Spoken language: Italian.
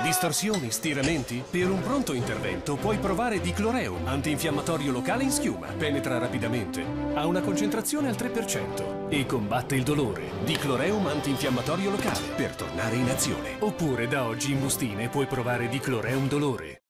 Distorsioni, stiramenti? Per un pronto intervento puoi provare Dicloreum, antinfiammatorio locale in schiuma. Penetra rapidamente, ha una concentrazione al 3% e combatte il dolore. Dicloreum antinfiammatorio locale per tornare in azione. Oppure da oggi in bustine puoi provare Dicloreum dolore.